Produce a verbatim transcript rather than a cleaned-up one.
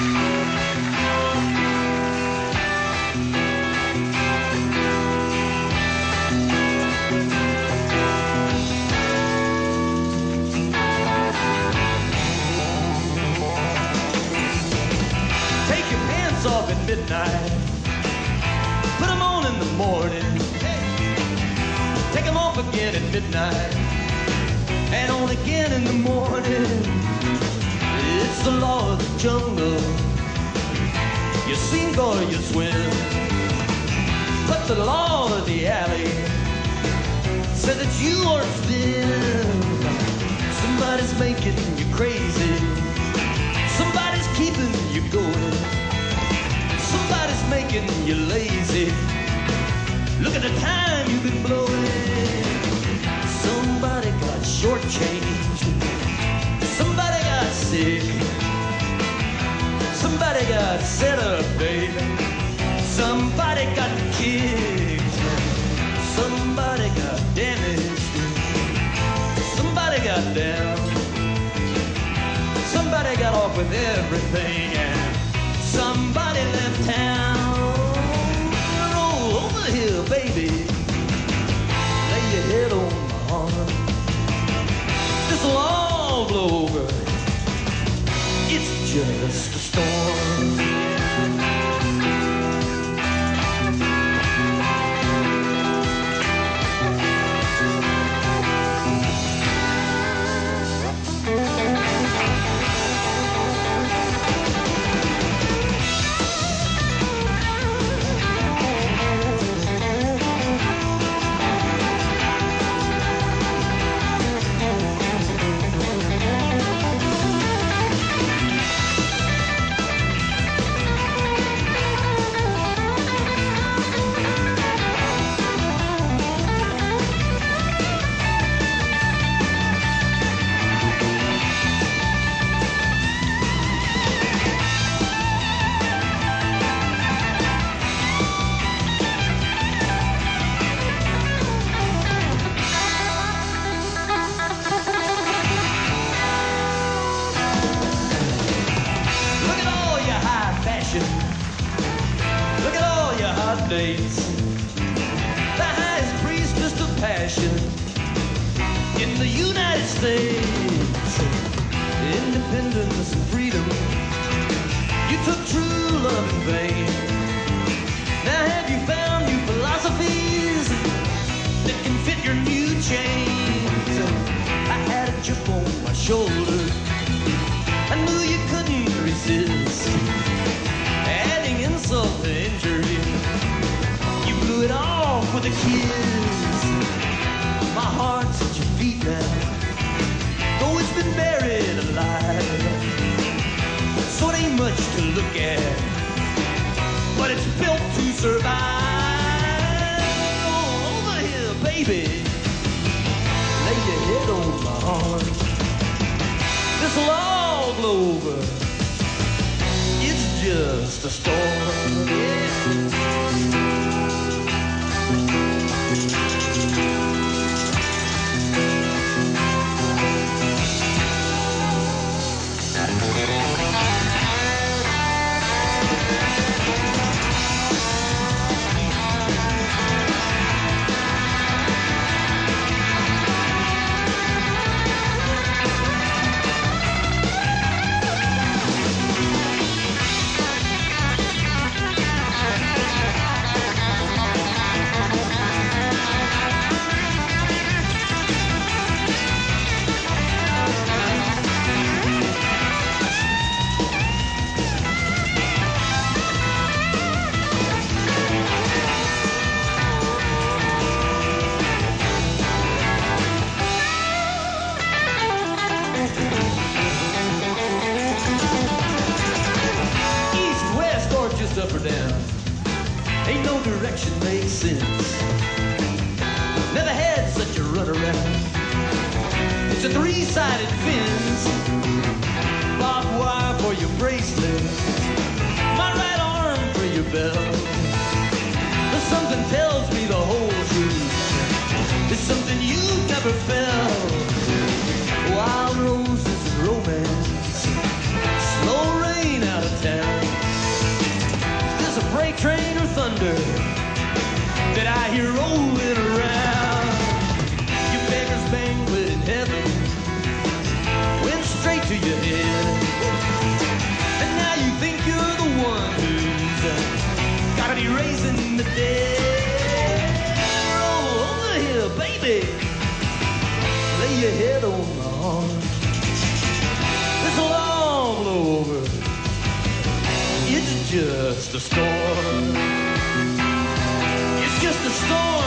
Off at midnight, put them on in the morning, take them off again at midnight, and on again in the morning. It's the law of the jungle, you sink or you swim, but the law of the alley said that you are thin. Somebody's making you crazy, somebody's keeping you going, somebody's making you lazy. Look at the time you've been blowing. Somebody got shortchanged, somebody got sick, somebody got set up, baby, somebody got kicked, somebody got damaged, somebody got down, somebody got off with everything, and somebody left town. Roll over here, baby, lay your head on my arm. This'll all blow over, it's just a storm. Look at all your hot dates, the highest priestess of passion in the United States. Independence and freedom, you took true love in vain. Now have you found new philosophies that can fit your new chains? I had a chip on my shoulder, I knew you couldn't resist. Adding insult to injury, you blew it off with a kiss. My heart's at your feet now, though it's been buried alive. So it ain't much to look at, but it's built to survive. Oh, over here, baby, lay your head on my arm. This'll all blow over, it's just a storm, yeah. Up or down, ain't no direction makes sense. Never had such a runaround. It's a three-sided fence, barbed wire for your bracelet, my right arm for your belt. But something tells me the whole truth is something you've never felt. Wild roses and romance, slow rain out of town. here rolling around. Your beggar's banquet in heaven went straight to your head. And now you think you're the one who's gotta be raising the dead. Roll over here, baby. Lay your head on my arm. This'll all blow over. It's just a storm. It's just a storm.